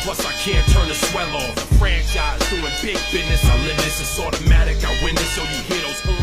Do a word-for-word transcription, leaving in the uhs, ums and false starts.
plus I can't turn the swell off. The franchise doing big business, I live this, it's automatic, I win this, so you hear those horns.